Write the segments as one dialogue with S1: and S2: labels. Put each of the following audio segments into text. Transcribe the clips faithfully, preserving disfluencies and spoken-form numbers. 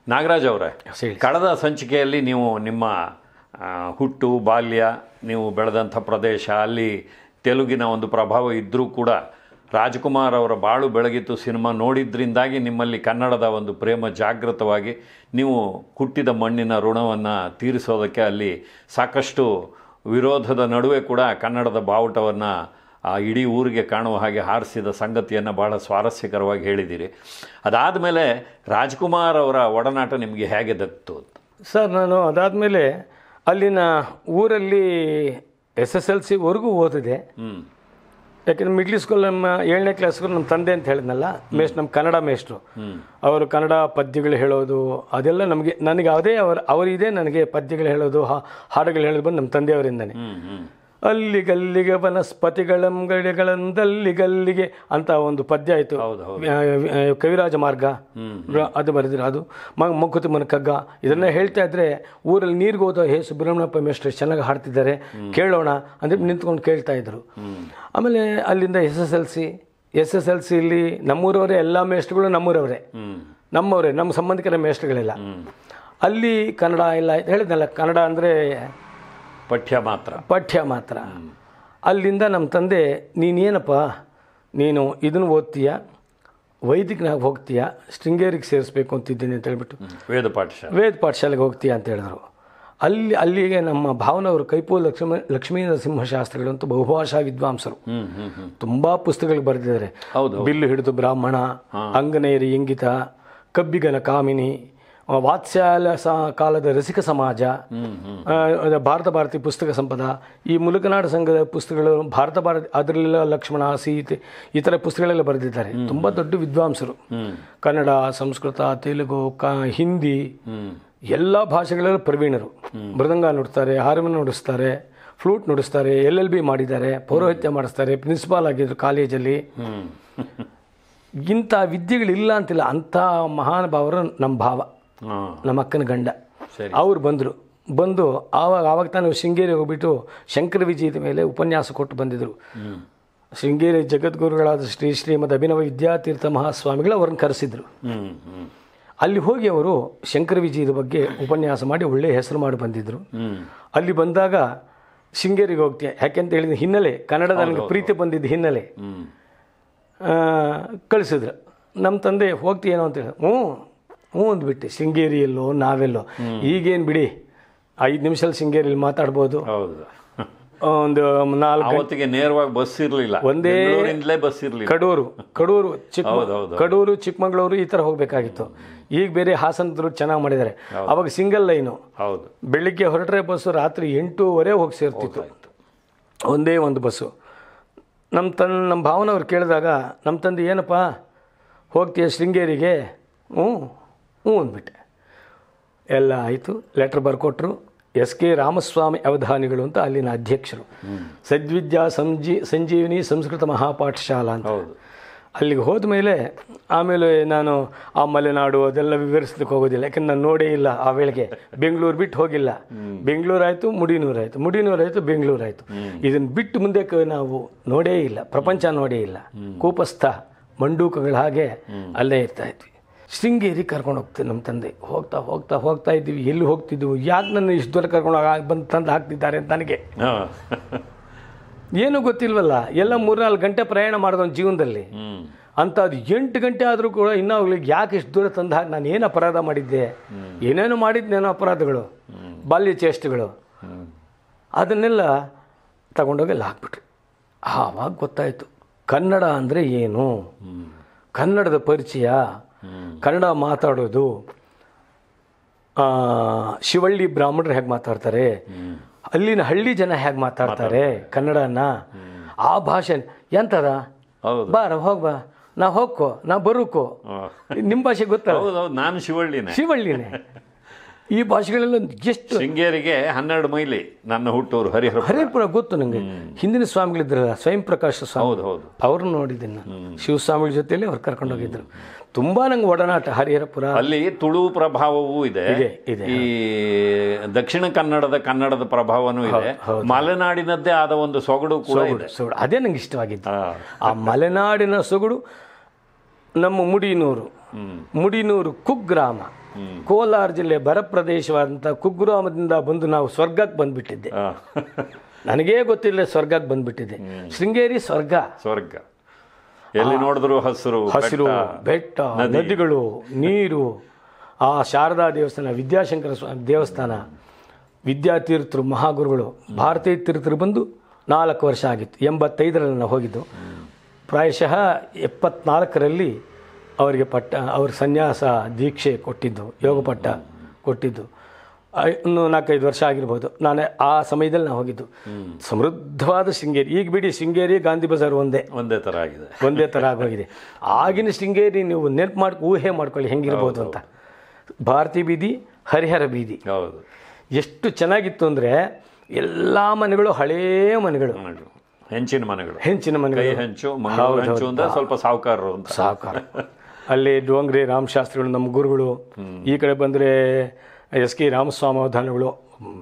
S1: ನಾಗರಾಜ್ ಅವರೇ, ಕಳೆದ ಸಂಚಿಕೆಯಲ್ಲಿ ನೀವು ನಿಮ್ಮ ಹುಟ್ಟು ಬಾಲ್ಯ, ನೀವು ಬೆಳೆದಂಥ ಪ್ರದೇಶ, ಅಲ್ಲಿ ತೆಲುಗಿನ ಒಂದು ಪ್ರಭಾವ ಇದ್ದರೂ ಕೂಡ ರಾಜ್ಕುಮಾರ್ ಅವರ ಬಾಳು ಬೆಳಗಿತ್ತು ಸಿನಿಮಾ ನೋಡಿದ್ರಿಂದಾಗಿ ನಿಮ್ಮಲ್ಲಿ ಕನ್ನಡದ ಒಂದು ಪ್ರೇಮ ಜಾಗೃತವಾಗಿ ನೀವು ಹುಟ್ಟಿದ ಮಣ್ಣಿನ ಋಣವನ್ನು ತೀರಿಸೋದಕ್ಕೆ ಅಲ್ಲಿ ಸಾಕಷ್ಟು ವಿರೋಧದ ನಡುವೆ ಕೂಡ ಕನ್ನಡದ ಬಾವುಟವನ್ನು ಆ ಇಡೀ ಊರಿಗೆ ಕಾಣುವ ಹಾಗೆ ಹಾರಿಸಿದ ಸಂಗತಿಯನ್ನು ಭಾಳ ಸ್ವಾರಸ್ಯಕರವಾಗಿ ಹೇಳಿದ್ದೀರಿ. ಅದಾದಮೇಲೆ ರಾಜ್ಕುಮಾರ್ ಅವರ ಒಡನಾಟ ನಿಮಗೆ ಹೇಗೆ ದಕ್ತು?
S2: ಸರ್, ನಾನು ಅದಾದಮೇಲೆ ಅಲ್ಲಿನ ಊರಲ್ಲಿ ಎಸ್ ಎಸ್ ಎಲ್ ಸಿವರೆಗೂ ಓದಿದೆ. ಯಾಕೆಂದರೆ ಮಿಡ್ಲ್ ಸ್ಕೂಲ್ ನಮ್ಮ ಏಳನೇ ಕ್ಲಾಸ್ಗೂ ನಮ್ಮ ತಂದೆ ಅಂತ ಹೇಳಿದ್ನಲ್ಲ, ಮೇಸ್ಟ್ ನಮ್ಮ ಕನ್ನಡ ಮೇಷ್ಟ್ರು, ಅವರು ಕನ್ನಡ ಪದ್ಯಗಳು ಹೇಳೋದು ಅದೆಲ್ಲ ನಮಗೆ ನನಗೆ ಅದೇ ಅವರ ಅವರಿದೆ ನನಗೆ ಪದ್ಯಗಳು ಹೇಳೋದು, ಹಾಡುಗಳು ಹೇಳೋದು ಬಂದು ನಮ್ಮ ತಂದೆಯವರಿಂದನೇ. ಅಲ್ಲಿಗಲ್ಲಿಗೆ ವನಸ್ಪತಿಗಳಂಗಡಿಗಳಂದಲ್ಲಿಗಲ್ಲಿಗೆ ಅಂತ ಒಂದು ಪದ್ಯ ಆಯಿತು, ಕವಿರಾಜ ಮಾರ್ಗ ಅದು ಬರೆದಿರೋ ಅದು ಮಂಕುತಿ ಮನಕಗ್ಗ. ಇದನ್ನ ಹೇಳ್ತಾ ಇದ್ರೆ ಊರಲ್ಲಿ ನೀರಿಗೆ ಹೋದ ಹೇ ಸುಬ್ರಹ್ಮಣ್ಯಪ್ಪ ಮೇಷ್ಟ್ರು ಚೆನ್ನಾಗಿ ಹಾಡ್ತಿದ್ದಾರೆ, ಕೇಳೋಣ ಅಂದರೆ ನಿಂತ್ಕೊಂಡು ಕೇಳ್ತಾ ಇದ್ರು. ಆಮೇಲೆ ಅಲ್ಲಿಂದ S S L C S S L ಸಿಲಿ ನಮ್ಮೂರವರೇ, ಎಲ್ಲ ಮೇಷ್ಟ್ರುಗಳು ನಮ್ಮೂರವರೇ, ನಮ್ಮವರೇ, ನಮ್ಮ ಸಂಬಂಧಿಕರ ಮೇಷ್ಟ್ರುಗಳೆಲ್ಲ. ಅಲ್ಲಿ ಕನ್ನಡ ಎಲ್ಲ ಹೇಳಿದ್ನಲ್ಲ, ಕನ್ನಡ ಅಂದರೆ
S1: ಪಠ್ಯ ಮಾತ್ರ
S2: ಪಠ್ಯ ಮಾತ್ರ. ಅಲ್ಲಿಂದ ನಮ್ಮ ತಂದೆ, ನೀನೇನಪ್ಪ ನೀನು ಇದನ್ನು ಓದ್ತೀಯ, ವೈದಿಕನಾಗಿ ಹೋಗ್ತೀಯ, ಶೃಂಗೇರಿಗೆ ಸೇರಿಸ್ಬೇಕು ಅಂತಿದ್ದೀನಿ ಅಂತ ಹೇಳ್ಬಿಟ್ಟು
S1: ವೇದ ಪಾಠಶಾಲೆ
S2: ವೇದ ಪಾಠಶಾಲೆಗೆ ಹೋಗ್ತೀಯ ಅಂತ ಹೇಳಿದ್ರು. ಅಲ್ಲಿ ಅಲ್ಲಿಗೆ ನಮ್ಮ ಭಾವನವರು ಕೈಪೂಲ್ ಲಕ್ಷ್ಮೀ ಲಕ್ಷ್ಮೀ ನರಸಿಂಹಶಾಸ್ತ್ರಿಗಳು ಅಂತ ಬಹುಭಾಷಾ ವಿದ್ವಾಂಸರು, ತುಂಬ ಪುಸ್ತಕಗಳು ಬರೆದಿದ್ದಾರೆ. ಬಿಲ್ಲು ಹಿಡಿದು ಬ್ರಾಹ್ಮಣ, ಅಂಗನೇರಿ ಇಂಗಿತ, ಕಬ್ಬಿಗನ ಕಾಮಿನಿ, ವಾತ್ಸ್ಯಾಲ ಕಾಲದ ರಸಿಕ ಸಮಾಜ, ಭಾರತ ಭಾರತಿ ಪುಸ್ತಕ ಸಂಪದ, ಈ ಮುಲುಕನಾಡು ಸಂಘದ ಪುಸ್ತಕಗಳು, ಭಾರತ ಭಾರತಿ, ಅದರಲ್ಲೆಲ್ಲ ಲಕ್ಷ್ಮಣ, ಸೀತೆ, ಈ ಥರ ಪುಸ್ತಕಗಳೆಲ್ಲ ಬರೆದಿದ್ದಾರೆ. ತುಂಬ ದೊಡ್ಡ ವಿದ್ವಾಂಸರು. ಕನ್ನಡ, ಸಂಸ್ಕೃತ, ತೆಲುಗು, ಕ ಹಿಂದಿ ಎಲ್ಲ ಭಾಷೆಗಳಲ್ಲೂ ಪ್ರವೀಣರು. ಮೃದಂಗ ನುಡಿಸ್ತಾರೆ, ಹಾರ್ಮೋನಿಯಂ ನುಡಿಸ್ತಾರೆ, ಫ್ಲೂಟ್ ನುಡಿಸ್ತಾರೆ, ಎಲ್ ಎಲ್ ಬಿ ಮಾಡಿದ್ದಾರೆ, ಪೌರೋಹಿತ್ಯ ಮಾಡಿಸ್ತಾರೆ, ಪ್ರಿನ್ಸಿಪಾಲ್ ಆಗಿದ್ರು ಕಾಲೇಜಲ್ಲಿ. ಇಂಥ ವಿದ್ಯೆಗಳಿಲ್ಲ ಅಂತಿಲ್ಲ, ಅಂಥ ಮಹಾನುಭಾವರು ನಮ್ಮ ಭಾವ, ನಮ್ಮ ಅಕ್ಕನ ಗಂಡ, ಅವ್ರು ಬಂದರು. ಬಂದು ಆವಾಗ ಆವಾಗ ತಾನು ಶೃಂಗೇರಿ ಹೋಗ್ಬಿಟ್ಟು ಶಂಕರ ವಿಜಯದ ಮೇಲೆ ಉಪನ್ಯಾಸ ಕೊಟ್ಟು ಬಂದಿದ್ದರು. ಶೃಂಗೇರಿ ಜಗದ್ಗುರುಗಳಾದ ಶ್ರೀ ಶ್ರೀಮದ್ ಅಭಿನವ ವಿದ್ಯಾತೀರ್ಥ ಮಹಾಸ್ವಾಮಿಗಳು ಅವ್ರನ್ನ ಕರೆಸಿದ್ರು. ಅಲ್ಲಿ ಹೋಗಿ ಅವರು ಶಂಕರ ವಿಜಯದ ಬಗ್ಗೆ ಉಪನ್ಯಾಸ ಮಾಡಿ ಒಳ್ಳೆಯ ಹೆಸರು ಮಾಡಿ ಬಂದಿದ್ದರು. ಅಲ್ಲಿ ಬಂದಾಗ ಶೃಂಗೇರಿಗೆ ಹೋಗ್ತೀಯ ಯಾಕೆಂತ ಹೇಳಿದ ಹಿನ್ನೆಲೆ, ಕನ್ನಡ ನನಗೆ ಪ್ರೀತಿ ಬಂದಿದ್ದ ಹಿನ್ನೆಲೆ ಕಳಿಸಿದ್ರು. ನಮ್ಮ ತಂದೆ ಹೋಗ್ತೀಯೇನೋ ಅಂತ ಹೇಳಿ, ಹ್ಞೂ ಹ್ಞೂ ಅಂದ್ಬಿಟ್ಟೆ. ಶೃಂಗೇರಿಯಲ್ಲೋ ನಾವೆಲ್ಲೋ, ಈಗೇನು ಬಿಡಿ, ಐದು ನಿಮಿಷದಲ್ಲಿ ಶೃಂಗೇರಿಯಲ್ಲಿ ಮಾತಾಡ್ಬೋದು. ಒಂದು ನಾಲ್ಕು
S1: ಹೊತ್ತಿಗೆ ನೇರವಾಗಿ ಬಸ್ ಇರಲಿಲ್ಲ, ಒಂದೇ ಬಸ್ ಇರಲಿಲ್ಲ.
S2: ಕಡೂರು ಕಡೂರು ಚಿಕ್ಕ ಕಡೂರು ಚಿಕ್ಕಮಗಳೂರು ಈ ಥರ ಹೋಗಬೇಕಾಗಿತ್ತು. ಈಗ ಬೇರೆ ಹಾಸನದ್ರು ಚೆನ್ನಾಗಿ ಮಾಡಿದ್ದಾರೆ. ಅವಾಗ ಸಿಂಗಲ್ ಲೈನು,
S1: ಹೌದು,
S2: ಬೆಳಿಗ್ಗೆ ಹೊರಟ್ರೆ ಬಸ್ಸು ರಾತ್ರಿ ಎಂಟೂವರೆ ಹೋಗಿ ಸೇರ್ತಿತ್ತು, ಒಂದೇ ಒಂದು ಬಸ್ಸು. ನಮ್ಮ ತನ್ ನಮ್ಮ ಭಾವನವ್ರು ಕೇಳಿದಾಗ ನಮ್ಮ ತಂದೆ, ಏನಪ್ಪ ಹೋಗ್ತೀಯ ಶೃಂಗೇರಿಗೆ? ಹ್ಞೂ ಹ್ಞೂ ಅಂದ್ಬಿಟ್ಟೆ. ಎಲ್ಲ ಆಯಿತು, ಲೆಟ್ರ್ ಬರ್ಕೊಟ್ರು. ಎಸ್ ಕೆ ರಾಮಸ್ವಾಮಿ ಅವಧಾನಿಗಳು ಅಂತ ಅಲ್ಲಿನ ಅಧ್ಯಕ್ಷರು, ಸದ್ವಿದ್ಯಾ ಸಂಜೀ ಸಂಜೀವಿನಿ ಸಂಸ್ಕೃತ ಮಹಾಪಾಠಶಾಲಾ ಅಂತ. ಅಲ್ಲಿಗೆ ಹೋದ ಮೇಲೆ ಆಮೇಲೆ ನಾನು ಆ ಮಲೆನಾಡು ಅದೆಲ್ಲ ವಿವರಿಸ್ಲಿಕ್ಕೆ ಹೋಗೋದಿಲ್ಲ, ಯಾಕಂದ್ರೆ ನಾನು ನೋಡೇ ಇಲ್ಲ ಆ ವೇಳೆಗೆ. ಬೆಂಗಳೂರು ಬಿಟ್ಟು ಹೋಗಿಲ್ಲ. ಬೆಂಗಳೂರು ಆಯಿತು, ಮುಡಿನೂರು ಆಯಿತು, ಮುಡಿನೂರು ಆಯಿತು, ಬೆಂಗಳೂರು ಆಯಿತು. ಇದನ್ನು ಬಿಟ್ಟು ಮುಂದೆ ನಾವು ನೋಡೇ ಇಲ್ಲ, ಪ್ರಪಂಚ ನೋಡೇ ಇಲ್ಲ. ಕೂಪಸ್ಥ ಮಂಡೂಕಗಳ ಹಾಗೆ ಅಲ್ಲೇ ಇರ್ತಾ ಇದ್ವಿ. ಶೃಂಗೇರಿ ಕರ್ಕೊಂಡು ಹೋಗ್ತೀವಿ ನಮ್ಮ ತಂದೆ. ಹೋಗ್ತಾ ಹೋಗ್ತಾ ಹೋಗ್ತಾ ಇದ್ದೀವಿ. ಎಲ್ಲಿ ಹೋಗ್ತಿದ್ವು, ಯಾಕೆ ನನ್ನ ಇಷ್ಟು ದೂರ ಕರ್ಕೊಂಡು ಬಂದು ತಂದು ಹಾಕ್ತಿದ್ದಾರೆ ಅಂತ ನನಗೆ ಏನೂ ಗೊತ್ತಿಲ್ವಲ್ಲ. ಎಲ್ಲ ಮೂರ್ನಾಲ್ಕು ಗಂಟೆ ಪ್ರಯಾಣ ಮಾಡಿದವನ ಜೀವನದಲ್ಲಿ, ಅಂಥದ್ದು ಎಂಟು ಗಂಟೆ ಆದರೂ ಕೂಡ ಇನ್ನೂ ಅವ್ಗಳಿಗೆ ಯಾಕೆ ಇಷ್ಟು ದೂರ ತಂದು ಹಾಕಿ, ನಾನು ಏನು ಅಪರಾಧ ಮಾಡಿದ್ದೆ, ಏನೇನು ಮಾಡಿದ್ನೇನೋ ಅಪರಾಧಗಳು, ಬಾಲ್ಯ ಚೇಷ್ಟೆಗಳು, ಅದನ್ನೆಲ್ಲ ತಗೊಂಡೋಗಿ ಅಲ್ಲಿ ಹಾಕ್ಬಿಟ್ರು. ಆವಾಗ ಗೊತ್ತಾಯಿತು ಕನ್ನಡ ಅಂದರೆ ಏನು, ಕನ್ನಡದ ಪರಿಚಯ, ಕನ್ನಡ ಮಾತಾಡೋದು, ಶಿವಳ್ಳಿ ಬ್ರಾಹ್ಮಣರು ಹೇಗೆ ಮಾತಾಡ್ತಾರೆ, ಅಲ್ಲಿನ ಹಳ್ಳಿ ಜನ ಹೇಗೆ ಮಾತಾಡ್ತಾರೆ ಕನ್ನಡನ, ಆ ಭಾಷೆ ಎಂತದ, ಬಾರ ಹೋಗ್ ಬಾ, ನಾ ಹೋಗ್ಕೋ, ನಾ ಬರೋಕೋ, ನಿಮ್ಮ ಭಾಷೆ ಗೊತ್ತಲ್ಲ,
S1: ನಾನು ಶಿವಳ್ಳಿನೇ
S2: ಶಿವಳ್ಳಿನೇ ಈ ಭಾಷೆಗಳೆಲ್ಲ ಎಷ್ಟು.
S1: ಶೃಂಗೇರಿಗೆ ಹನ್ನೆರಡು ಮೈಲಿ ನನ್ನ ಹುಟ್ಟೂರು ಹರಿಹರ
S2: ಹರಿಹರಪುರ ಗೊತ್ತು ನನಗೆ. ಹಿಂದಿನ ಸ್ವಾಮಿಗಳಿದ್ರಲ್ಲ, ಸ್ವಯಂ ಪ್ರಕಾಶ ಸ್ವಾಮಿ,
S1: ಹೌದು ಹೌದು,
S2: ಅವ್ರನ್ನ ನೋಡಿದ್ದೀನಿ ನಾನು. ಶಿವಸ್ವಾಮಿಗಳ ಜೊತೆಯಲ್ಲಿ ಅವ್ರು ಕರ್ಕೊಂಡು ಹೋಗಿದ್ರು. ತುಂಬಾ ನಂಗೆ ಒಡನಾಟ ಹರಿಹರಪುರ.
S1: ಅಲ್ಲಿ ತುಳು ಪ್ರಭಾವವೂ ಇದೆ, ಈ ದಕ್ಷಿಣ ಕನ್ನಡದ ಕನ್ನಡದ ಪ್ರಭಾವನೂ ಇದೆ, ಮಲೆನಾಡಿನದ್ದೇ ಆದ ಒಂದು ಸೊಗಡು ಕೂಡ ಇದೆ.
S2: ಸೊಗಡು ಅದೇ ನಂಗೆ ಇಷ್ಟವಾಗಿತ್ತು. ಆ ಮಲೆನಾಡಿನ ಸೊಗಡು. ನಮ್ಮ ಮುಡಿನೂರು ಮುಡಿನೂರು ಕುಗ್ರಾಮ ಕೋಲಾರ ಜಿಲ್ಲೆ ಬರ ಪ್ರದೇಶವಾದಂಥ ಕುಗ್ರಾಮದಿಂದ ಬಂದು ನಾವು ಸ್ವರ್ಗಕ್ಕೆ ಬಂದುಬಿಟ್ಟಿದ್ದೆ. ನನಗೇ ಗೊತ್ತಿಲ್ಲ ಸ್ವರ್ಗಕ್ಕೆ ಬಂದುಬಿಟ್ಟಿದ್ದೆ. ಶೃಂಗೇರಿ ಸ್ವರ್ಗ.
S1: ಸ್ವರ್ಗ ಎಲ್ಲಿ ನೋಡಿದ್ರು ಹಸಿರು
S2: ಹಸಿರು, ಬೆಟ್ಟ, ನದಿಗಳು, ನೀರು. ಆ ಶಾರದಾ ದೇವಸ್ಥಾನ, ವಿದ್ಯಾಶಂಕರ ಸ್ವಾಮಿ ದೇವಸ್ಥಾನ, ವಿದ್ಯಾತೀರ್ಥರು ಮಹಾಗುರುಗಳು, ಭಾರತೀಯ ತೀರ್ಥರು ಬಂದು ನಾಲ್ಕು ವರ್ಷ ಆಗಿತ್ತು. ಎಂಬತ್ತೈದರಲ್ಲಿ ನಾವು ಹೋಗಿದ್ದು. ಪ್ರಾಯಶಃ ಎಪ್ಪತ್ನಾಲ್ಕರಲ್ಲಿ ಅವರಿಗೆ ಪಟ್ಟ ಅವ್ರ ಸನ್ಯಾಸ ದೀಕ್ಷೆ ಕೊಟ್ಟಿದ್ದು, ಯೋಗ ಪಟ್ಟ ಕೊಟ್ಟಿದ್ದು. ಇನ್ನು ನಾಲ್ಕೈದು ವರ್ಷ ಆಗಿರ್ಬೋದು. ನಾನು ಆ ಸಮಯದಲ್ಲಿ ನಾವು ಹೋಗಿದ್ದು. ಸಮೃದ್ಧವಾದ ಶೃಂಗೇರಿ. ಈಗ ಬಿಡಿ, ಶೃಂಗೇರಿ ಗಾಂಧಿ ಬಜಾರ್ ಒಂದೇ
S1: ಒಂದೇ ಥರ ಆಗಿದೆ,
S2: ಒಂದೇ ಥರ ಆಗೋಗಿದೆ. ಆಗಿನ ಶೃಂಗೇರಿ ನೀವು ನೆನಪು ಮಾಡಿ ಊಹೆ ಮಾಡ್ಕೊಳ್ಳಿ ಹೆಂಗಿರ್ಬೋದು ಅಂತ. ಭಾರತಿ ಬೀದಿ, ಹರಿಹರ ಬೀದಿ,
S1: ಹೌದು,
S2: ಎಷ್ಟು ಚೆನ್ನಾಗಿತ್ತು ಅಂದರೆ ಎಲ್ಲ ಮನೆಗಳು ಹಳೇ ಮನೆಗಳು,
S1: ಹೆಂಚಿನ ಮನೆಗಳು,
S2: ಹೆಂಚಿನ ಮನೆಗಳು,
S1: ಹೆಂಚು ಹೆಂಚು ಅಂದ್ರೆ ಸ್ವಲ್ಪ ಸಾಹುಕಾರರು ಅಂತ.
S2: ಸಾಹುಕಾರ. ಅಲ್ಲಿ ಡೋಂಗ್ರೆ ರಾಮಶಾಸ್ತ್ರಿಗಳು ನಮ್ಮ ಗುರುಗಳು. ಈ ಕಡೆ ಬಂದರೆ ಎಸ್ ಕೆ ರಾಮಸ್ವಾಮಿ ಧಾನಗಳು,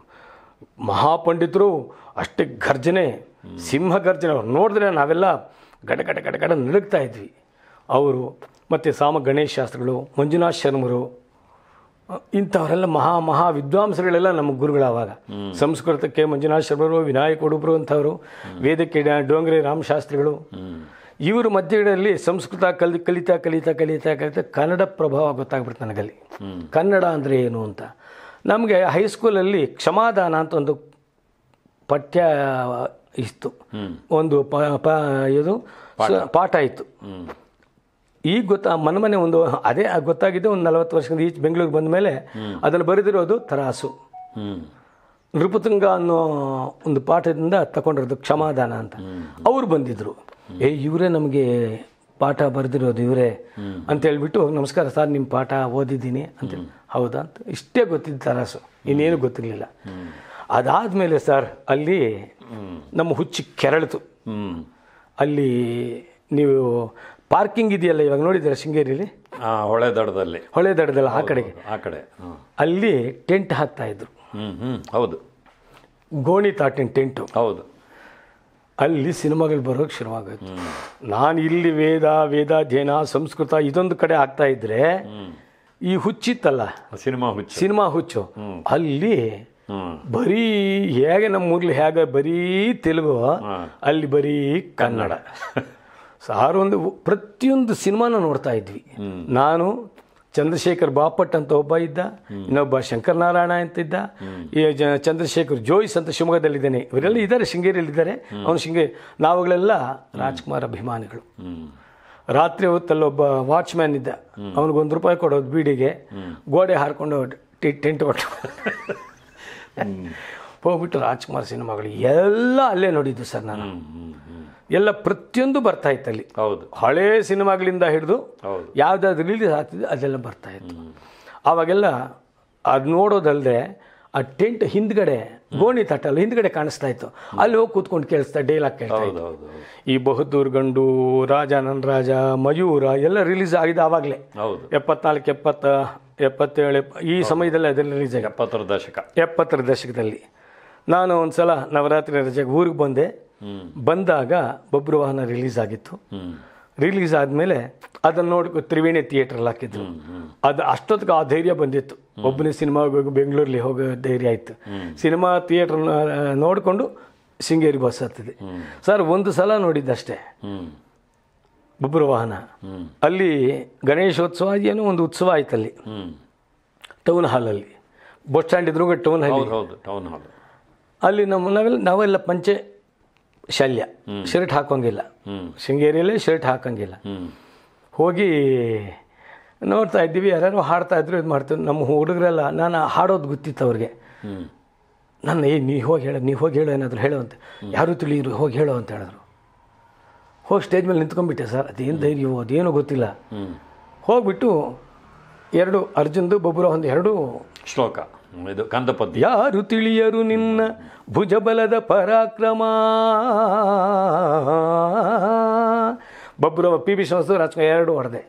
S2: ಮಹಾಪಂಡಿತರು. ಅಷ್ಟೇ ಗರ್ಜನೆ, ಸಿಂಹ ಗರ್ಜನೆ. ಅವ್ರು ನೋಡಿದ್ರೆ ನಾವೆಲ್ಲ ಗಡ ಗಡ ಗಡ ಗಡ ನಡುಗ್ತಾ ಇದ್ವಿ. ಅವರು ಮತ್ತು ಸಾಮ ಗಣೇಶ ಶಾಸ್ತ್ರಿಗಳು, ಮಂಜುನಾಥ್ ಶರ್ಮರು, ಇಂಥವರೆಲ್ಲ ಮಹಾ ಮಹಾ ವಿದ್ವಾಂಸಗಳೆಲ್ಲ ನಮ್ಮ ಗುರುಗಳು. ಆವಾಗ ಸಂಸ್ಕೃತಕ್ಕೆ ಮಂಜುನಾಥ್ ಶರ್ಮರು, ವಿನಾಯಕ ಉಡುಬ್ರು ಅಂಥವರು, ವೇದಕ್ಕೆ ಡೋಂಗ್ರೆ ರಾಮಶಾಸ್ತ್ರಿಗಳು. ಇವ್ರ ಮಧ್ಯದಲ್ಲಿ ಸಂಸ್ಕೃತ ಕಲಿ ಕಲಿತಾ ಕಲಿತಾ ಕಲಿತಾ ಕಲಿತಾ ಕನ್ನಡ ಪ್ರಭಾವ ಗೊತ್ತಾಗ್ಬಿಡ್ತು ನನಗಲ್ಲಿ. ಕನ್ನಡ ಅಂದರೆ ಏನು ಅಂತ. ನಮಗೆ ಹೈಸ್ಕೂಲಲ್ಲಿ ಕ್ಷಮಾದಾನ ಅಂತ ಒಂದು ಪಠ್ಯ ಇತ್ತು, ಒಂದು ಪ ಪ ಇದು ಪಾಠ ಇತ್ತು. ಈಗ ಗೊತ್ತಾ ಮನೆ ಮನೆ ಒಂದು ಅದೇ ಗೊತ್ತಾಗಿದ್ದು ಒಂದು ನಲವತ್ತು ವರ್ಷದಿಂದ ಈಚೆ ಬೆಂಗಳೂರಿಗೆ ಬಂದ ಮೇಲೆ ಅದನ್ನು ಬರೆದಿರೋದು ತರಾಸು. ನೃಪತುಂಗ ಅನ್ನೋ ಒಂದು ಪಾಠದಿಂದ ತಗೊಂಡಿರೋದು ಕ್ಷಮಾದಾನ ಅಂತ. ಅವ್ರು ಬಂದಿದ್ದರು. ಏ ಇವರೇ ನಮಗೆ ಪಾಠ ಬರೆದಿರೋದು ಇವರೇ ಅಂತ ಹೇಳ್ಬಿಟ್ಟು, ನಮಸ್ಕಾರ ಸರ್, ನಿಮ್ಮ ಪಾಠ ಓದಿದ್ದೀನಿ ಅಂತೇಳಿ. ಹೌದಾ ಅಂತ ಇಷ್ಟೇ ಗೊತ್ತಿದ್ದು ತರಾಸು, ಇನ್ನೇನು ಗೊತ್ತಿರಲಿಲ್ಲ. ಅದಾದಮೇಲೆ ಸರ್ ಅಲ್ಲಿ ನಮ್ಮ ಹುಚ್ಚಿ ಕೆರಳಿತು. ಅಲ್ಲಿ ನೀವು ಪಾರ್ಕಿಂಗ್ ಇದೆಯಲ್ಲ, ಇವಾಗ ನೋಡಿದ್ದೀರಾ ಶೃಂಗೇರಿಯಲ್ಲಿ,
S1: ಹೊಳೆ ದಡದಲ್ಲಿ,
S2: ಹೊಳೆ ದಡದಲ್ಲಿ ಆ ಕಡೆಗೆ,
S1: ಆ ಕಡೆ
S2: ಅಲ್ಲಿ ಟೆಂಟ್ ಹಾಕ್ತಾ ಇದ್ರು.
S1: ಹೌದು,
S2: ಗೋಣಿ ತಾಟಿನ ಟೆಂಟು.
S1: ಹೌದು.
S2: ಅಲ್ಲಿ ಸಿನಿಮಾಗಳು ಬರೋಕ್ಕೆ ಶುರುವಾಗೋಯ್ತು. ನಾನು ಇಲ್ಲಿ ವೇದ ವೇದಾಧ್ಯಯನ ಸಂಸ್ಕೃತ ಇದೊಂದು ಕಡೆ ಆಗ್ತಾ ಇದ್ರೆ, ಈ ಹುಚ್ಚಿತ್ತಲ್ಲ
S1: ಸಿನಿಮಾ ಹುಚ್ಚು,
S2: ಸಿನಿಮಾ ಹುಚ್ಚು, ಅಲ್ಲಿ ಬರೀ ಹೇಗೆ ನಮ್ಮ ಊರ್ಲಿ ಹೇಗೆ ಬರೀ ತೆಲುಗು, ಅಲ್ಲಿ ಬರೀ ಕನ್ನಡ. ಸಾರು ಒಂದು ಪ್ರತಿಯೊಂದು ಸಿನಿಮಾನ ನೋಡ್ತಾ ಇದ್ವಿ. ನಾನು, ಚಂದ್ರಶೇಖರ್ ಬಾಪಟ್ ಅಂತ ಒಬ್ಬ ಇದ್ದ, ಇನ್ನೊಬ್ಬ ಶಂಕರನಾರಾಯಣ ಅಂತ ಇದ್ದ, ಈ ಚಂದ್ರಶೇಖರ್ ಜೋಯ್ಸ್ ಅಂತ ಶಿವಮೊಗ್ಗದಲ್ಲಿದ್ದಾನೆ. ಇವರೆಲ್ಲ ಇದ್ದಾರೆ, ಶೃಂಗೇರಿಯಲ್ಲಿ ಇದ್ದಾರೆ. ಅವನು ಶೃಂಗೇರಿ. ನಾವುಗಳೆಲ್ಲ ರಾಜ್ಕುಮಾರ್ ಅಭಿಮಾನಿಗಳು. ರಾತ್ರಿ ಹೊತ್ತಲ್ಲಿ ಒಬ್ಬ ವಾಚ್ಮ್ಯಾನ್ ಇದ್ದ, ಅವನಿಗೊಂದು ರೂಪಾಯಿ ಕೊಡೋದು ಬೀಡಿಗೆ, ಗೋಡೆ ಹಾರ್ಕೊಂಡು ಟೆಂಟ್ ಕೊಟ್ಟು ಹೋಗ್ಬಿಟ್ಟು ರಾಜ್ಕುಮಾರ್ ಸಿನಿಮಾಗಳು ಎಲ್ಲ ಅಲ್ಲೇ ನೋಡಿದ್ದು ಸರ್ ನಾನು. ಎಲ್ಲ ಪ್ರತಿಯೊಂದು ಬರ್ತಾ ಇತ್ತು ಅಲ್ಲಿ.
S1: ಹೌದು,
S2: ಹಳೇ ಸಿನಿಮಾಗಳಿಂದ ಹಿಡಿದು ಯಾವುದಾದ್ರು ರಿಲೀಸ್ ಆಗ್ತಿದೆ ಅದೆಲ್ಲ ಬರ್ತಾ ಇತ್ತು. ಆವಾಗೆಲ್ಲ ಅದು ನೋಡೋದಲ್ಲದೆ ಆ ಟೆಂಟ್ ಹಿಂದ್ಗಡೆ ಗೋಣಿ ತಟ್ಟಲ್ಲ ಹಿಂದ್ಗಡೆ ಕಾಣಿಸ್ತಾ ಇತ್ತು. ಅಲ್ಲಿ ಹೋಗಿ ಕೂತ್ಕೊಂಡು ಕೇಳಿಸ್ತಾ ಡೈಲಾಗ್ ಕೇಳ್ತಾ ಇತ್ತು. ಈ ಬಹದ್ದೂರ್ ಗಂಡು, ರಾಜ ನನ್ ರಾಜ, ಮಯೂರ ಎಲ್ಲ ರಿಲೀಸ್ ಆಗಿದೆ ಆವಾಗಲೇ. ಎಪ್ಪತ್ನಾಲ್ಕು ಎಪ್ಪತ್ತ ಎಪ್ಪತ್ತೇಳು ಈ ಸಮಯದಲ್ಲಿ ಅದೆಲ್ಲ ರಿಲೀಸ್ ಆಗಿದೆ.
S1: ಎಪ್ಪತ್ತರ ದಶಕ
S2: ಎಪ್ಪತ್ತರ ದಶಕದಲ್ಲಿ ನಾನು ಒಂದು ಸಲ ನವರಾತ್ರಿ ರಜೆಗೆ ಊರಿಗೆ ಬಂದೆ. ಬಂದಾಗ ಬಬ್ರು ವಾಹನ ರಿಲೀಸ್ ಆಗಿತ್ತು. ರಿಲೀಸ್ ಆದಮೇಲೆ ಅದನ್ನು ನೋಡಿ ತ್ರಿವೇಣಿ ಥಿಯೇಟ್ರಲ್ಲಿ ಹಾಕಿದ್ರು. ಅದು ಅಷ್ಟೊತ್ತಿಗೆ ಆ ಧೈರ್ಯ ಬಂದಿತ್ತು. ಒಬ್ಬನೇ ಸಿನಿಮಾಗೆ ಹೋಗಿ ಬೆಂಗಳೂರಲ್ಲಿ ಹೋಗೋ ಧೈರ್ಯ ಆಯಿತು. ಸಿನಿಮಾ ಥಿಯೇಟ್ರ್ ನೋಡಿಕೊಂಡು ಶೃಂಗೇರಿ ಬಸ್ ಹತ್ತಿದೆ ಸರ್. ಒಂದು ಸಲ ನೋಡಿದ್ದಷ್ಟೇ ಬಬ್ರು ವಾಹನ. ಅಲ್ಲಿ ಗಣೇಶೋತ್ಸವ ಏನೋ ಒಂದು ಉತ್ಸವ ಆಯ್ತು ಅಲ್ಲಿ ಟೌನ್ ಹಾಲಲ್ಲಿ. ಬಸ್ ಸ್ಟ್ಯಾಂಡ್ ಇದ್ರು ಟೌನ್ ಹಾಲ್
S1: ಟೌನ್ ಹಾಲ್
S2: ಅಲ್ಲಿ ನಮ್ಮ ನಾವೆಲ್ಲ ನಾವೆಲ್ಲ ಪಂಚೆ ಶಲ್ಯ, ಶರ್ಟ್ ಹಾಕೋಂಗಿಲ್ಲ. ಶೃಂಗೇರಿಯಲ್ಲೇ ಶರ್ಟ್ ಹಾಕೋಂಗಿಲ್ಲ. ಹೋಗಿ ನೋಡ್ತಾ ಇದ್ದೀವಿ, ಯಾರ್ಯಾರು ಹಾಡ್ತಾ ಇದ್ರು, ಇದು ಮಾಡ್ತೀವಿ. ನಮ್ಮ ಹುಡುಗರೆಲ್ಲ, ನಾನು ಹಾಡೋದು ಗೊತ್ತಿತ್ತು ಅವ್ರಿಗೆ. ನನ್ನ ಏ ನೀ ಹೋಗಿ ಹೇಳೋ ನೀ ಹೋಗಿ ಹೇಳೋ ಏನಾದರೂ ಹೇಳೋ ಅಂತ. ಯಾರು ತಿಳಿಯಿರು, ಹೋಗಿ ಹೇಳೋ ಅಂತ ಹೇಳಿದ್ರು. ಹೋಗಿ ಸ್ಟೇಜ್ ಮೇಲೆ ನಿಂತ್ಕೊಂಡ್ಬಿಟ್ಟೆ ಸರ್. ಅದೇನು ಧೈರ್ಯವೋ ಅದೇನೋ ಗೊತ್ತಿಲ್ಲ. ಹೋಗ್ಬಿಟ್ಟು ಎರಡು ಅರ್ಜುನ್ದು ಬೊಬ್ಬರ ಒಂದು ಎರಡು
S1: ಶ್ಲೋಕ, ಇದು ಕಂದಪದ್ಯ.
S2: ಯಾರು ತಿಳಿಯರು ನಿನ್ನ ಭುಜಬಲದ ಪರಾಕ್ರಮ. ಬೊಬ್ಬರ ಪಿ ಬಿ ಶ್ರೀನಿವಾಸ ರಾಜ್ಕುಮಾರ್ ಎರಡು ಹೊಡೆದೆ.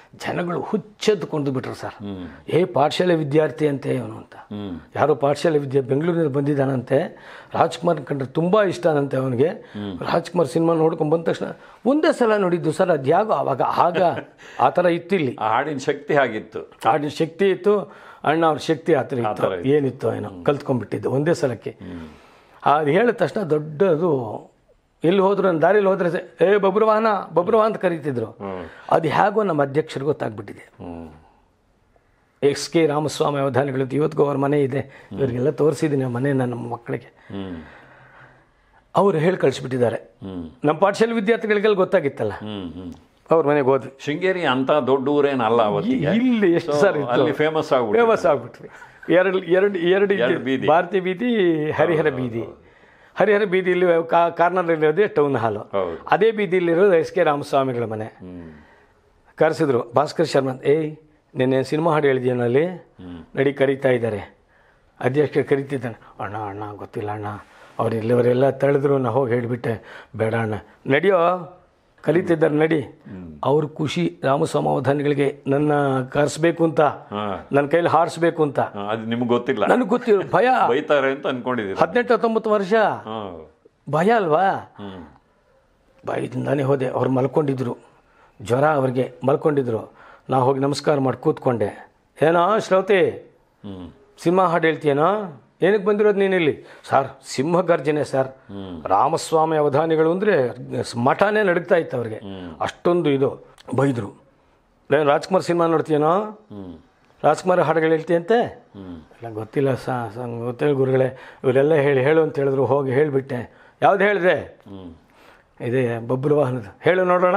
S2: ಜನಗಳು ಹುಚ್ಚೆದ್ದುಕೊಂಡು ಬಿಟ್ರು ಸರ್. ಏ ಪಾಠಶಾಲೆ ವಿದ್ಯಾರ್ಥಿ ಅಂತೆ ಇವನು ಅಂತ. ಯಾರೋ ಪಾಠಶಾಲೆ ವಿದ್ಯಾ ಬೆಂಗಳೂರಿನಲ್ಲಿ ಬಂದಿದ್ದಾನಂತೆ, ರಾಜ್ಕುಮಾರ್ ಕಂಡ್ರೆ ತುಂಬ ಇಷ್ಟನಂತೆ ಅವನಿಗೆ. ರಾಜ್ಕುಮಾರ್ ಸಿನಿಮಾ ನೋಡ್ಕೊಂಡು ಬಂದ ತಕ್ಷಣ ಒಂದೇ ಸಲ ನೋಡಿದ್ದು ಸರ್. ಅದು ಯಾಗೋ ಅವಾಗ ಆಗ ಆ ಥರ ಇತ್ತು ಇಲ್ಲಿ.
S1: ಹಾಡಿನ ಶಕ್ತಿ ಆಗಿತ್ತು,
S2: ಹಾಡಿನ ಶಕ್ತಿ ಇತ್ತು, ಅಣ್ಣ ಅವ್ರ ಶಕ್ತಿ ಆ ಥರ ಇತ್ತು. ಏನಿತ್ತು ಏನೋ ಕಲ್ತ್ಕೊಂಡ್ಬಿಟ್ಟಿದ್ದು ಒಂದೇ ಸಲಕ್ಕೆ. ಅದು ಹೇಳಿದ ತಕ್ಷಣ ದೊಡ್ಡದು ಎಲ್ಲಿ ಹೋದ್ರು ನನ್ನ ದಾರಿಯಲ್ಲಿ ಹೋದ್ರೆ ಏ ಬಬ್ರವಾಹನ ಬಬ್ರವಾ ಅಂತ ಕರೀತಿದ್ರು. ಅದು ಹೇಗೋ ನಮ್ಮ ಅಧ್ಯಕ್ಷರು ಗೊತ್ತಾಗ್ಬಿಟ್ಟಿದೆ. ಎಕ್ಸ್ ಕೆ ರಾಮಸ್ವಾಮಿ ಅವಧಾನಿಗಳದ್ದು ಇವತ್ತಿಗೂ ಅವ್ರ ಮನೆ ಇದೆ, ಇವರಿಗೆಲ್ಲ ತೋರಿಸಿದ್ದೀನಿ ಆ ಮನೆ ನಮ್ಮ ಮಕ್ಕಳಿಗೆ. ಅವರು ಹೇಳಿ ಕಳಿಸ್ಬಿಟ್ಟಿದ್ದಾರೆ. ನಮ್ಮ ಪಾಠಶಾಲೆ ವಿದ್ಯಾರ್ಥಿಗಳಿಗೆಲ್ಲ ಗೊತ್ತಾಗಿತ್ತಲ್ಲ, ಅವ್ರ ಮನೆಗೆ ಹೋದ್ವಿ.
S1: ಶೃಂಗೇರಿ ಅಂತ ದೊಡ್ಡ ಊರೇನಲ್ಲ ಅವತ್ತಿಗೆ.
S2: ಇಲ್ಲಿ ಎಷ್ಟು ಸರ್
S1: ಅಲ್ಲಿ ಫೇಮಸ್ ಆಗ್ಬಿಟ್ಟು
S2: ಫೇಮಸ್ ಆಗ್ಬಿಟ್ವಿ. ಎರಡು ಎರಡು ಎರಡು ಬೀದಿ, ಭಾರತಿ ಬೀದಿ, ಹರಿಹರ ಬೀದಿ. ಹರಿಹರ ಬೀದಿಯಲ್ಲಿ ಕಾರ್ನರ್ನಲ್ಲಿರೋದೇ ಟೌನ್ ಹಾಲು. ಅದೇ ಬೀದಿಯಲ್ಲಿರೋದು ಎಸ್ ಕೆ ರಾಮಸ್ವಾಮಿಗಳ ಮನೆ. ಕರೆಸಿದ್ರು ಭಾಸ್ಕರ್ ಶರ್ಮಾ, ಏಯ್ ನಿನ್ನೆ ಸಿನಿಮಾ ಹಾಡು ಹೇಳಿದ್ಯನಲ್ಲಿ ನಡಿ ಕರೀತಾ ಇದ್ದಾರೆ. ಅಧ್ಯಕ್ಷರು ಕರಿತಿದ್ದಾನೆ. ಅಣ್ಣ ಅಣ್ಣ ಗೊತ್ತಿಲ್ಲ ಅಣ್ಣ, ಅವ್ರು ಇಲ್ಲಿವರೆಲ್ಲ ತಳೆದ್ರು. ನಾ ಹೋಗಿ ಹೇಳಿಬಿಟ್ಟೆ, ಬೇಡ ಅಣ್ಣ ನಡಿಯೋ ಕಲಿತಿದ್ದಾರೆ ನಡಿ. ಅವ್ರ ಖುಷಿ ರಾಮಸ್ವಾಮಿ ಅವಧಾನಿಗಳಿಗೆ ನನ್ನ ಕರೆಸ್ಬೇಕು ಅಂತ, ನನ್ನ ಕೈಲಿ ಹಾರಿಸ್ಬೇಕು ಅಂತ.
S1: ಅದು ನಿಮ್ಗೆ ಗೊತ್ತಿಲ್ಲ,
S2: ನನಗೆ ಗೊತ್ತಿರೋ ಭಯ.
S1: ಬೈತಾರೆ ಅಂತ ಅನ್ಕೊಂಡಿದ್ದೀವಿ.
S2: ಹದಿನೆಂಟು ಹತ್ತೊಂಬತ್ತು ವರ್ಷ ಭಯ ಅಲ್ವಾ. ಭಯದಿಂದಾನೇ ಹೋದೆ. ಅವ್ರು ಮಲ್ಕೊಂಡಿದ್ರು, ಜ್ವರ ಅವ್ರಿಗೆ ಮಲ್ಕೊಂಡಿದ್ರು. ನಾ ಹೋಗಿ ನಮಸ್ಕಾರ ಮಾಡಿ ಕೂತ್ಕೊಂಡೆ. ಏನೋ ಶ್ರೌತಿ ಸಿಂಹ ಹಾಡು ಹೇಳ್ತೀಯೇನೋ, ಏನಕ್ಕೆ ಬಂದಿರೋದು ನೀನಿಲ್ಲಿ? ಸರ್ ಸಿಂಹ ಗರ್ಜನೆ ಸರ್, ರಾಮಸ್ವಾಮಿ ಅವಧಾನಿಗಳು ಅಂದರೆ ಮಠನೇ ನಡುಗ್ತಾ ಇತ್ತು ಅವ್ರಿಗೆ, ಅಷ್ಟೊಂದು ಇದು. ಬೈದರು. ನಾನು ರಾಜ್ಕುಮಾರ್ ಸಿನಿಮಾ ನೋಡ್ತೀಯೇನೋ, ರಾಜ್ಕುಮಾರ್ ಹಾಡುಗಳು ಹೇಳ್ತೀಯಂತೆ. ಇಲ್ಲ ಗೊತ್ತಿಲ್ಲ ಸ ಗೊತ್ತಿಲ್ಲ ಗುರುಗಳೇ, ಇವರೆಲ್ಲ ಹೇಳಿ ಹೇಳು ಅಂತ ಹೇಳಿದ್ರು. ಹೋಗಿ ಹೇಳಿಬಿಟ್ಟೆ. ಯಾವ್ದು ಹೇಳಿದೆ? ಇದೇ ಬಬ್ರು ವಾಹನದ ಹೇಳು ನೋಡೋಣ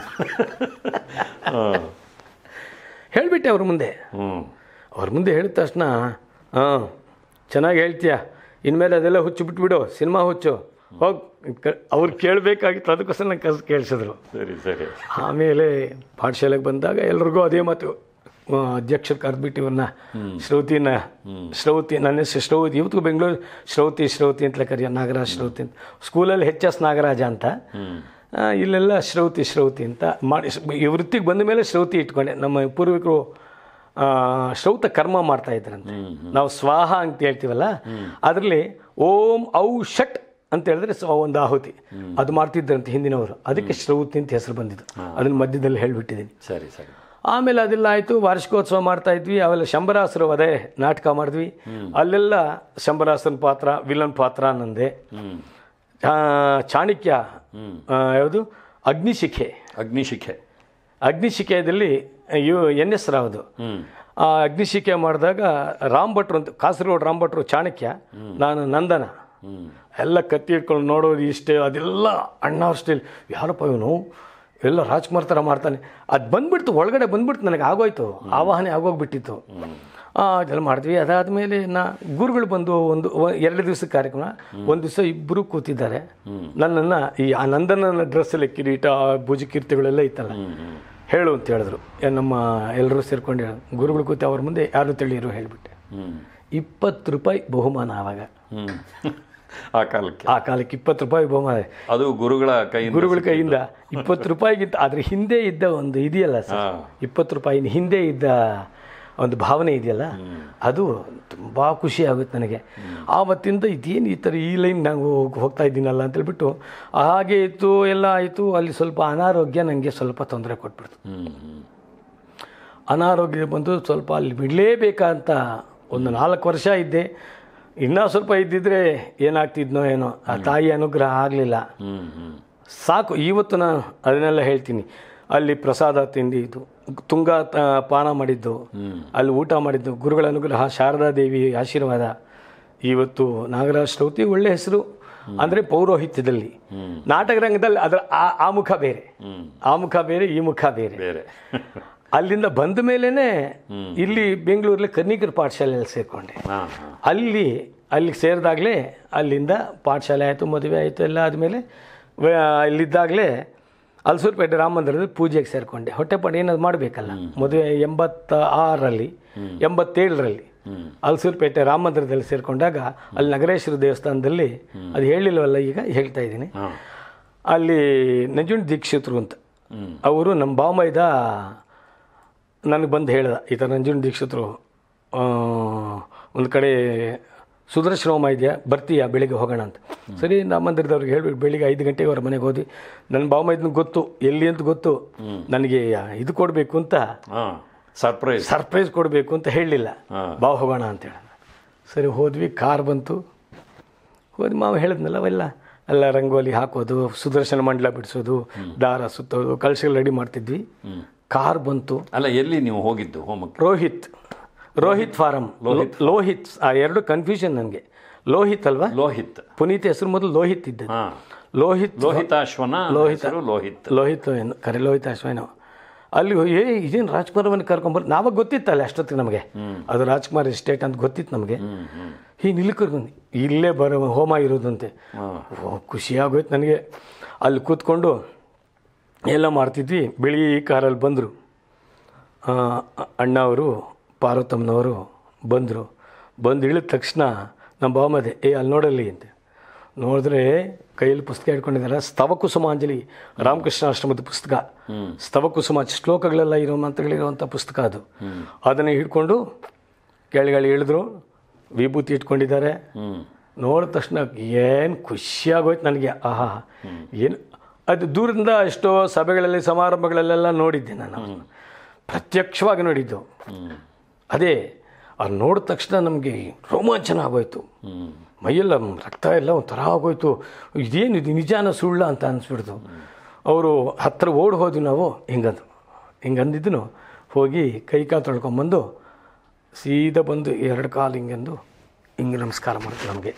S2: ಹೇಳಿಬಿಟ್ಟೆ ಅವ್ರ ಮುಂದೆ. ಅವ್ರ ಮುಂದೆ ಹೇಳಿದ ತಕ್ಷಣ ಹಾಂ ಚೆನ್ನಾಗಿ ಹೇಳ್ತೀಯ, ಇನ್ಮೇಲೆ ಅದೆಲ್ಲ ಹುಚ್ಚು ಬಿಟ್ಬಿಡು, ಸಿನಿಮಾ ಹುಚ್ಚು ಹೋಗಿ. ಅವ್ರು ಕೇಳಬೇಕಾಗಿತ್ತು, ಅದಕ್ಕೋಸ್ಕರ ನಂಗೆ ಕಸ್ ಕೇಳಿಸಿದ್ರು.
S1: ಸರಿ ಸರಿ.
S2: ಆಮೇಲೆ ಪಾಠಶಾಲೆಗೆ ಬಂದಾಗ ಎಲ್ರಿಗೂ ಅದೇ ಮಾತು. ಅಧ್ಯಕ್ಷರು ಕರೆದ್ಬಿಟ್ಟು ಇವ್ರನ್ನ ಶ್ರೌತಿನ ಶ್ರೌತಿ ನನ್ನ ಹೆಸರು ಶ್ರೌತಿ, ಇವತ್ತಿಗೂ ಬೆಂಗಳೂರು ಶ್ರೌತಿ ಶ್ರೌತಿ ಅಂತಲೇ ಕರೆಯೋ, ನಾಗರಾಜ್ ಶ್ರೋತಿ ಅಂತ. ಸ್ಕೂಲಲ್ಲಿ ಎಚ್ ಎಸ್ ನಾಗರಾಜ ಅಂತ, ಇಲ್ಲೆಲ್ಲ ಶ್ರೌತಿ ಶ್ರೌತಿ ಅಂತ ಮಾಡಿ. ಈ ವೃತ್ತಿಗೆ ಬಂದ ಮೇಲೆ ಶ್ರೌತಿ ಇಟ್ಕೊಂಡೆ. ನಮ್ಮ ಪೂರ್ವಿಕರು ಶ್ರೌತ ಕರ್ಮ ಮಾಡ್ತಾ ಇದ್ರಂತೆ. ನಾವು ಸ್ವಾಹ ಅಂತ ಹೇಳ್ತೀವಲ್ಲ, ಅದರಲ್ಲಿ ಓಂ ಔ ಷಟ್ ಅಂತ ಹೇಳಿದ್ರೆ ಒಂದು ಆಹುತಿ ಅದು ಮಾಡ್ತಿದ್ರಂತೆ ಹಿಂದಿನವರು. ಅದಕ್ಕೆ ಶ್ರೌತಿ ಅಂತ ಹೆಸರು ಬಂದಿದ್ದು. ಅದನ್ನ ಮಧ್ಯದಲ್ಲಿ ಹೇಳಿಬಿಟ್ಟಿದ್ದೀನಿ.
S1: ಸರಿ ಸರಿ.
S2: ಆಮೇಲೆ ಅದೆಲ್ಲ ಆಯಿತು. ವಾರ್ಷಿಕೋತ್ಸವ ಮಾಡ್ತಾ ಇದ್ವಿ. ಅವೆಲ್ಲ ಶಂಬರಾಸರು ಅದೇ ನಾಟಕ ಮಾಡಿದ್ವಿ. ಅಲ್ಲೆಲ್ಲ ಶಂಬರಾಸನ ಪಾತ್ರ, ವಿಲನ್ ಪಾತ್ರ ನಂದೆ. ಚಾಣಕ್ಯ ಯಾವುದು ಅಗ್ನಿಶಿಖೆ
S1: ಅಗ್ನಿಶಿಖೆ
S2: ಅಗ್ನಿಶಿಖೆಯಲ್ಲಿ ಯು ಎನ್ ಎಸ್ ರಾವ್ದು. ಆ ಅಗ್ನಿಶಿಖೆ ಮಾಡಿದಾಗ ರಾಮ್ ಭಟ್ರು ಅಂತ, ಕಾಸರಗೋಡು ರಾಮ್ ಭಟ್ರು ಚಾಣಕ್ಯ, ನಾನು ನಂದನ. ಎಲ್ಲ ಕತ್ತಿ ಇಟ್ಕೊಂಡು ನೋಡೋದು ಇಷ್ಟೇ. ಅದೆಲ್ಲ ಅಣ್ಣ ಅವ್ರ ಸ್ಟೈಲ್. ಯಾರಪ್ಪ ಇವನು, ಎಲ್ಲ ರಾಜ್ಕುಮಾರ್ ಥರ ಮಾಡ್ತಾನೆ. ಅದು ಬಂದ್ಬಿಡ್ತು, ಒಳಗಡೆ ಬಂದ್ಬಿಡ್ತು. ನನಗೆ ಆಗೋಯ್ತು, ಆವಾಹನೆ ಆಗೋಗ್ಬಿಟ್ಟಿತ್ತು. ಅದೆಲ್ಲ ಮಾಡಿದ್ವಿ. ಅದಾದಮೇಲೆ ನಾ ಗುರುಗಳು ಬಂದು ಒಂದು ಎರಡು ದಿವಸದ ಕಾರ್ಯಕ್ರಮ. ಒಂದು ದಿವಸ ಇಬ್ಬರು ಕೂತಿದ್ದಾರೆ. ನನ್ನನ್ನು ಈ ಆ ನಂದನ ಡ್ರೆಸ್ಸಲ್ಲಿ ಕಿರೀಟ ಭುಜ ಕೀರ್ತಿಗಳೆಲ್ಲ ಇತ್ತಲ್ಲ, ಹೇಳು ಅಂತ ಹೇಳಿದ್ರು. ನಮ್ಮ ಎಲ್ಲರೂ ಸೇರ್ಕೊಂಡು ಹೇಳ ಗುರುಗಳು ಕೂತಿ ಅವ್ರ ಮುಂದೆ ಯಾರು ತಿಳಿಯರು ಹೇಳಿಬಿಟ್ಟೆ. ಇಪ್ಪತ್ತು ರೂಪಾಯಿ ಬಹುಮಾನ ಆವಾಗ.
S1: ಆ ಕಾಲಕ್ಕೆ
S2: ಆ ಕಾಲಕ್ಕೆ ಇಪ್ಪತ್ತು ರೂಪಾಯಿ ಬಹುಮಾನ.
S1: ಅದು ಗುರುಗಳ ಕೈ
S2: ಗುರುಗಳ ಕೈಯಿಂದ ಇಪ್ಪತ್ತು ರೂಪಾಯಿಗಿಂತ ಅದ್ರ ಹಿಂದೆ ಇದ್ದ ಒಂದು ಇದೆಯಲ್ಲ ಸರ್, ಇಪ್ಪತ್ತು ರೂಪಾಯಿನ ಹಿಂದೆ ಇದ್ದ ಒಂದು ಭಾವನೆ ಇದೆಯಲ್ಲ, ಅದು ತುಂಬ ಖುಷಿ ಆಗುತ್ತೆ ನನಗೆ. ಆವತ್ತಿಂದ ಇದೇನು ಈ ಥರ ಈ ಲೈನ್ ನಾವು ಹೋಗ್ತಾ ಇದ್ದೀನಲ್ಲ ಅಂತೇಳ್ಬಿಟ್ಟು ಹಾಗೆ ಇತ್ತು. ಎಲ್ಲ ಆಯಿತು. ಅಲ್ಲಿ ಸ್ವಲ್ಪ ಅನಾರೋಗ್ಯ ನನಗೆ ಸ್ವಲ್ಪ ತೊಂದರೆ ಕೊಟ್ಬಿಡ್ತು. ಅನಾರೋಗ್ಯ ಬಂದು ಸ್ವಲ್ಪ ಅಲ್ಲಿ ಬಿಡಲೇಬೇಕಂತ ಒಂದು ನಾಲ್ಕು ವರ್ಷ ಇದ್ದೆ. ಇನ್ನೂ ಸ್ವಲ್ಪ ಇದ್ದಿದ್ರೆ ಏನಾಗ್ತಿದ್ನೋ ಏನೋ. ಆ ತಾಯಿ ಅನುಗ್ರಹ ಆಗಲಿಲ್ಲ. ಸಾಕು. ಇವತ್ತು ನಾನು ಅದನ್ನೆಲ್ಲ ಹೇಳ್ತೀನಿ. ಅಲ್ಲಿ ಪ್ರಸಾದ ತಿಂದಿದ್ದು, ತುಂಗ ಪಾನ ಮಾಡಿದ್ದು, ಅಲ್ಲಿ ಊಟ ಮಾಡಿದ್ದು, ಗುರುಗಳ ಅನುಗ್ರಹ, ಶಾರದಾದೇವಿ ಆಶೀರ್ವಾದ. ಇವತ್ತು ನಾಗರಾಜ್ ಶ್ರೋತಿ ಒಳ್ಳೆ ಹೆಸರು. ಅಂದರೆ ಪೌರೋಹಿತ್ಯದಲ್ಲಿ, ನಾಟಕ ರಂಗದಲ್ಲಿ ಅದರ ಆ ಮುಖ ಬೇರೆ, ಆ ಮುಖ ಬೇರೆ, ಈ ಮುಖ ಬೇರೆ ಬೇರೆ. ಅಲ್ಲಿಂದ ಬಂದ ಮೇಲೇ ಇಲ್ಲಿ ಬೆಂಗಳೂರಲ್ಲಿ ಕನ್ನಿಕರ ಪಾಠಶಾಲೆಯಲ್ಲಿ ಸೇರಿಕೊಂಡೆ. ಅಲ್ಲಿ ಅಲ್ಲಿಗೆ ಸೇರಿದಾಗಲೇ ಅಲ್ಲಿಂದ ಪಾಠಶಾಲೆ ಆಯಿತು, ಮದುವೆ ಆಯಿತು. ಎಲ್ಲ ಆದಮೇಲೆ ಇಲ್ಲಿದ್ದಾಗಲೇ ಹಲಸೂರುಪೇಟೆ ರಾಮ ಮಂದಿರದಲ್ಲಿ ಪೂಜೆಗೆ ಸೇರಿಕೊಂಡೆ. ಹೊಟ್ಟೆಪಾಡು ಏನಾದ್ರು ಮಾಡಬೇಕಲ್ಲ. ಮದುವೆ ಎಂಬತ್ತ ಆರರಲ್ಲಿ ಎಂಬತ್ತೇಳರಲ್ಲಿ ಹಲಸೂರುಪೇಟೆ ರಾಮ ಮಂದಿರದಲ್ಲಿ ಸೇರಿಕೊಂಡಾಗ ಅಲ್ಲಿ ನಗರೇಶ್ವರ ದೇವಸ್ಥಾನದಲ್ಲಿ, ಅದು ಹೇಳಿಲ್ವಲ್ಲ ಈಗ ಹೇಳ್ತಾ ಇದ್ದೀನಿ, ಅಲ್ಲಿ ನಂಜುಂಡ ದೀಕ್ಷಿತರು ಅಂತ ಅವರು ನಮ್ಮ ಬಾಮೈದ ನನಗೆ ಬಂದು ಹೇಳ್ದ, ಈ ಥರ ನಂಜುಂಡ ದೀಕ್ಷಿತರು ಒಂದು ಕಡೆ ಸುದರ್ಶನ ಹೋಮ ಇದೆಯಾ, ಬರ್ತೀಯಾ ಬೆಳಿಗ್ಗೆ ಹೋಗೋಣ ಅಂತ. ಸರಿ, ನಮ್ಮ ಮಂದಿರದವ್ರಿಗೆ ಹೇಳ್ಬಿಟ್ಟು ಬೆಳಿಗ್ಗೆ ಐದು ಗಂಟೆಗೆ ಅವ್ರ ಮನೆಗೆ ಹೋದ್ವಿ. ನನ್ನ ಬಾವ ಇದನ್ನ ಗೊತ್ತು, ಎಲ್ಲಿ ಅಂತ ಗೊತ್ತು, ನನಗೆ ಇದು ಕೊಡಬೇಕು ಅಂತ,
S1: ಸರ್ಪ್ರೈಸ್
S2: ಸರ್ಪ್ರೈಸ್ ಕೊಡಬೇಕು ಅಂತ ಹೇಳಲಿಲ್ಲ. ಬಾವ ಹೋಗೋಣ ಅಂತೇಳಿ ಸರಿ ಹೋದ್ವಿ. ಕಾರ್ ಬಂತು, ಹೋದ್ವಿ. ಮಾವ ಹೇಳಿದ್ನಲ್ಲ ಅವೆಲ್ಲ ಎಲ್ಲ ರಂಗೋಲಿ ಹಾಕೋದು, ಸುದರ್ಶನ ಮಂಡಲ ಬಿಡಿಸೋದು, ದಾರ ಸುತ್ತೋದು, ಕಳಶಗಳು ರೆಡಿ ಮಾಡ್ತಿದ್ವಿ. ಕಾರ್ ಬಂತು.
S1: ಅಲ್ಲ, ಎಲ್ಲಿ ನೀವು ಹೋಗಿದ್ದು ಹೋಮಕ್ಕೆ?
S2: ರೋಹಿತ್ ರೋಹಿತ್ ಫಾರಂ. ಲೋಹಿತ್, ಆ ಎರಡು ಕನ್ಫ್ಯೂಷನ್ ನನಗೆ. ಲೋಹಿತ್ ಅಲ್ವಾ?
S1: ಲೋಹಿತ್.
S2: ಪುನೀತ್ ಹೆಸರು ಮೊದಲು ಲೋಹಿತ್ ಇದ್ದ. ಲೋಹಿತ್
S1: ಲೋಹಿತಾಶ್ವನ
S2: ಲೋಹಿತ್
S1: ಲೋಹಿತ್
S2: ಲೋಹಿತ್ ಏನು ಕರೆ ಲೋಹಿತಾಶ್ವನೋ. ಅಲ್ಲಿ ಏ ಇದೇನು ರಾಜ್ಕುಮಾರವನ್ನು ಕರ್ಕೊಂಬರ್, ನಾವಾಗ ಗೊತ್ತಿತ್ತಲ್ಲ ಅಷ್ಟೊತ್ತಿಗೆ ನಮಗೆ ಅದು ರಾಜ್ಕುಮಾರ್ ಎಸ್ಟೇಟ್ ಅಂತ ಗೊತ್ತಿತ್ತು ನಮಗೆ. ಈ ನಿಲ್ಕರ್ಬಂದು ಇಲ್ಲೇ ಬರೋ ಹೋಮ ಇರೋದಂತೆ. ಖುಷಿಯಾಗೋಯ್ತು ನನಗೆ. ಅಲ್ಲಿ ಕೂತ್ಕೊಂಡು ಎಲ್ಲ ಮಾಡ್ತಿದ್ವಿ. ಬಿಳಿ ಕಾರಲ್ಲಿ ಬಂದರು ಅಣ್ಣ ಅವರು, ಪಾರ್ವತಮ್ಮನವರು ಬಂದರು. ಬಂದು ಇಳಿದ ತಕ್ಷಣ ನಮ್ಮ ಬಾವಮದೆ, ಏ ಅಲ್ಲಿ ನೋಡಲ್ಲಿ ಅಂತ ನೋಡಿದ್ರೆ ಕೈಯಲ್ಲಿ ಪುಸ್ತಕ ಇಟ್ಕೊಂಡಿದ್ದಾರೆ. ಸ್ತವಕುಸುಮಾಂಜಲಿ, ರಾಮಕೃಷ್ಣ ಆಶ್ರಮದ ಪುಸ್ತಕ. ಸ್ತವಕುಸುಮ ಶ್ಲೋಕಗಳೆಲ್ಲ ಇರೋ ಮಂತ್ರಗಳಿರುವಂಥ ಪುಸ್ತಕ ಅದು. ಅದನ್ನು ಹಿಡ್ಕೊಂಡು ಕೆಳಗಡೆ ಇಳಿದ್ರು, ವಿಭೂತಿ ಇಟ್ಕೊಂಡಿದ್ದಾರೆ. ನೋಡಿದ ತಕ್ಷಣ ಏನು ಖುಷಿಯಾಗೋಯ್ತು ನನಗೆ. ಆಹಾ, ಏನು ಅದು ದೂರದಿಂದ ಎಷ್ಟೋ ಸಭೆಗಳಲ್ಲಿ ಸಮಾರಂಭಗಳಲ್ಲೆಲ್ಲ ನೋಡಿದ್ದೆ ನಾನು, ಪ್ರತ್ಯಕ್ಷವಾಗಿ ನೋಡಿದ್ದು. ಅದೇ ಅದು ನೋಡಿದ ತಕ್ಷಣ ನಮಗೆ ರೋಮಾಂಚನ ಆಗೋಯ್ತು. ಮೈಯೆಲ್ಲ ರಕ್ತ ಎಲ್ಲ ಒಂಥರ ಆಗೋಯ್ತು. ಇದೇನು ಇದು ನಿಜಾನ ಸುಳ್ಳ ಅಂತ ಅನಿಸ್ಬಿಡ್ತು. ಅವರು ಹತ್ತಿರ ಓಡಿ ಹೋದ್ವಿ ನಾವು. ಹಿಂಗಂದು ಹಿಂಗಂದಿದ್ದನು ಹೋಗಿ ಕೈ ಕಾಲು ತೊಳ್ಕೊಂಬಂದು ಸೀದಾ ಬಂದು ಎರಡು ಕಾಲು ಹಿಂಗಂದು ಹಿಂಗೆ ನಮಸ್ಕಾರ ಮಾಡ್ತಾರೆ. ನಮಗೆ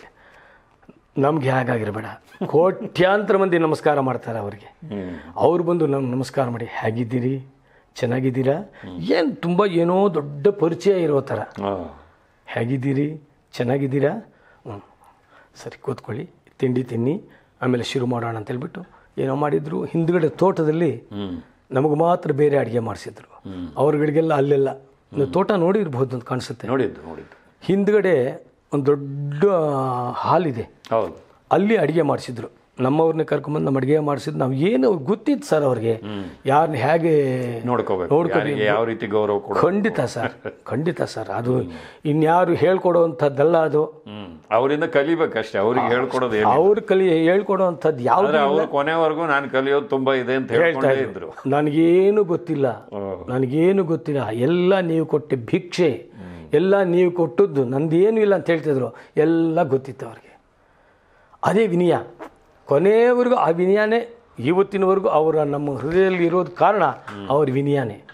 S2: ನಮ್ಗೆ ಹೇಗಾಗಿರಬೇಡ, ಕೋಟ್ಯಾಂತರ ಮಂದಿ ನಮಸ್ಕಾರ ಮಾಡ್ತಾರೆ ಅವ್ರಿಗೆ. ಅವ್ರು ಬಂದು ನಮ್ಗೆ ನಮಸ್ಕಾರ ಮಾಡಿ, ಹೇಗಿದ್ದೀರಿ, ಚೆನ್ನಾಗಿದ್ದೀರಾ, ಏನು ತುಂಬ ಏನೋ ದೊಡ್ಡ ಪರಿಚಯ ಇರೋ ಥರ, ಹೇಗಿದ್ದೀರಿ, ಚೆನ್ನಾಗಿದ್ದೀರಾ, ಹ್ಞೂ ಸರಿ ಕೂತ್ಕೊಳ್ಳಿ, ತಿಂಡಿ ತಿನ್ನಿ, ಆಮೇಲೆ ಶುರು ಮಾಡೋಣ ಅಂತೇಳ್ಬಿಟ್ಟು ಏನೋ ಮಾಡಿದ್ರು. ಹಿಂದ್ಗಡೆ ತೋಟದಲ್ಲಿ ನಮಗೆ ಮಾತ್ರ ಬೇರೆ ಅಡುಗೆ ಮಾಡಿಸಿದ್ರು. ಅವ್ರಗಳಿಗೆಲ್ಲ ಅಲ್ಲೆಲ್ಲ ತೋಟ ನೋಡಿರ್ಬೋದು ಅಂತ ಕಾಣಿಸುತ್ತೆ.
S1: ನೋಡಿದ್ದು ನೋಡಿದ್ದು
S2: ಹಿಂದ್ಗಡೆ ಒಂದು ದೊಡ್ಡ ಹಾಲಿದೆ, ಅಲ್ಲಿ ಅಡುಗೆ ಮಾಡಿಸಿದ್ರು. ನಮ್ಮವ್ರನ್ನ ಕರ್ಕೊಂಬಂದು ನಮ್ಮ ಅಡುಗೆ ಮಾಡಿಸಿದ್ದು. ನಾವು ಏನು ಗೊತ್ತಿತ್ತು ಸರ್ ಅವ್ರಿಗೆ, ಯಾರನ್ನ ಹೇಗೆ
S1: ನೋಡ್ಕೋಬೇಕು, ನೋಡ್ಕೋಬೇಕು, ಯಾವ ರೀತಿ ಗೌರವ ಕೊಡ.
S2: ಖಂಡಿತ ಸರ್, ಖಂಡಿತ ಸರ್. ಅದು ಇನ್ಯಾರು ಹೇಳ್ಕೊಡೋವಂಥದ್ದಲ್ಲ, ಅದು
S1: ಅವರಿಂದ ಕಲಿಬೇಕಷ್ಟೇ. ಅವ್ರಿಗೆ ಹೇಳ್ಕೊಡೋದು,
S2: ಅವ್ರು ಕಲಿ ಹೇಳ್ಕೊಡೋವಂಥದ್ದು ಯಾವ್ದು
S1: ಕೊನೆವರೆಗೂ ನಾನು ಕಲಿಯೋದು ತುಂಬ ಇದೆ ಅಂತ ಹೇಳ್ತಾ ಇದ್ರು.
S2: ನನಗೇನು ಗೊತ್ತಿಲ್ಲ, ನನಗೇನು ಗೊತ್ತಿಲ್ಲ, ಎಲ್ಲ ನೀವು ಕೊಟ್ಟೆ ಭಿಕ್ಷೆ, ಎಲ್ಲ ನೀವು ಕೊಟ್ಟದ್ದು, ನಂದೇನು ಇಲ್ಲ ಅಂತ ಹೇಳ್ತಿದ್ರು. ಎಲ್ಲ ಗೊತ್ತಿತ್ತು ಅವ್ರಿಗೆ. ಅದೇ ವಿನಯ. ಕೊನೆಯವರೆಗೂ ಆ ವಿನಯನೇ ಇವತ್ತಿನವರೆಗೂ ಅವರ ನಮ್ಮ ಹೃದಯದಲ್ಲಿ ಇರೋದು ಕಾರಣ ಅವ್ರ ವಿನಯನೇ.